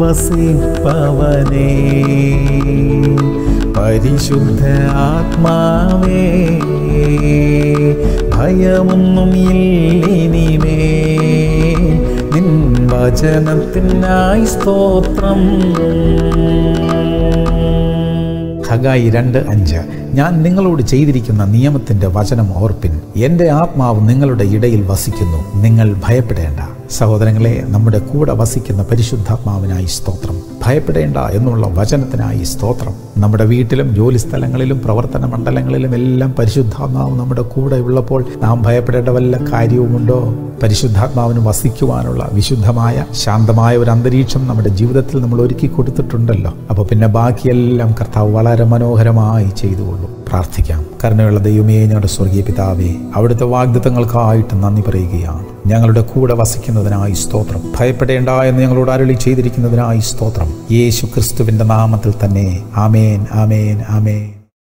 വസിപ്പവനേ, പരിശുദ്ധ ആത്മാവേ, ഭയമൊന്നും ഇല്ലിനിമേ, നിൻ വചനത്തിനായി സ്തോത്രം. ഹഗായി 2:5. ഞാൻ നിങ്ങളോട് ചെയ്തിരിക്കുന്ന നിയമത്തിന്റെ വചനം ഓർപ്പിൻ, എൻ്റെ ആത്മാവ് നിങ്ങളുടെ ഇടയിൽ വസിക്കുന്നു, നിങ്ങൾ ഭയപ്പെടേണ്ട. സഹോദരങ്ങളെ, നമ്മുടെ കൂടെ വസിക്കുന്ന പരിശുദ്ധാത്മാവിനായി സ്തോത്രം. ഭയപ്പെടേണ്ട എന്നുള്ള വചനത്തിനായി സ്തോത്രം. നമ്മുടെ വീട്ടിലും ജോലിസ്ഥലങ്ങളിലും പ്രവർത്തന മണ്ഡലങ്ങളിലും എല്ലാം പരിശുദ്ധാത്മാവ് നമ്മുടെ കൂടെ ഉള്ളപ്പോൾ നാം ഭയപ്പെടേണ്ട വല്ല കാര്യവുമുണ്ടോ? പരിശുദ്ധാത്മാവിന് വസിക്കുവാനുള്ള വിശുദ്ധമായ ശാന്തമായ ഒരു അന്തരീക്ഷം നമ്മുടെ ജീവിതത്തിൽ നമ്മൾ ഒരുക്കി കൊടുത്തിട്ടുണ്ടല്ലോ. അപ്പോൾ പിന്നെ ബാക്കിയെല്ലാം കർത്താവ് വളരെ മനോഹരമായി ചെയ്തുകൊള്ളൂ. പ്രാർത്ഥിക്കാം. കരുണയുള്ള ദൈവമേ, ഞങ്ങളുടെ സ്വർഗീയ പിതാവേ, അവിടുത്തെ വാഗ്ദത്തങ്ങൾക്കായിട്ട് നന്ദി പറയുകയാണ്. ഞങ്ങളുടെ കൂടെ വസിക്കുന്നതിനായി സ്തോത്രം. ഭയപ്പെടേണ്ട എന്ന് ഞങ്ങളോട് അരുളി ചെയ്തിരിക്കുന്നതിനായി സ്തോത്രം. യേശു ക്രിസ്തുവിന്റെ നാമത്തിൽ തന്നെ. ആമേൻ, ആമേൻ, ആമേൻ.